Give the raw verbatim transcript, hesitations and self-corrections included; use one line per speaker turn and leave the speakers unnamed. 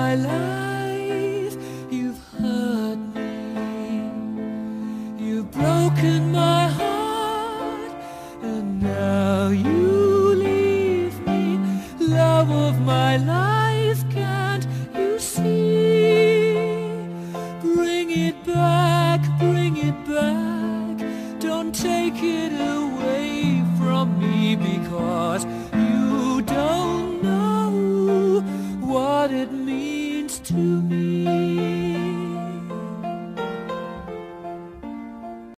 my life, you've hurt me. You've broken my heart, and now you leave me. Love of my life, can't you see? Bring it back, bring it back. Don't take it away from me, because